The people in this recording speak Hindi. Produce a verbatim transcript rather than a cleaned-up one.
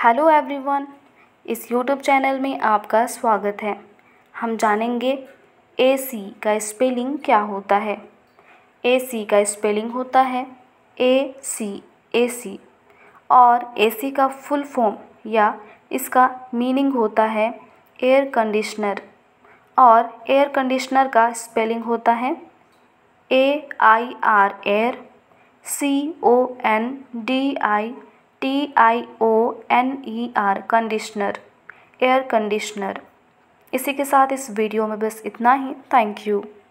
हेलो एवरीवन, इस यूट्यूब चैनल में आपका स्वागत है। हम जानेंगे एसी का स्पेलिंग क्या होता है। एसी का स्पेलिंग होता है ए सी एसी और एसी का फुल फॉर्म या इसका मीनिंग होता है एयर कंडीशनर और एयर कंडीशनर का स्पेलिंग होता है A I R air C O N D I T I O N E R conditioner, air conditioner. इसी के साथ इस वीडियो में बस इतना ही। Thank you.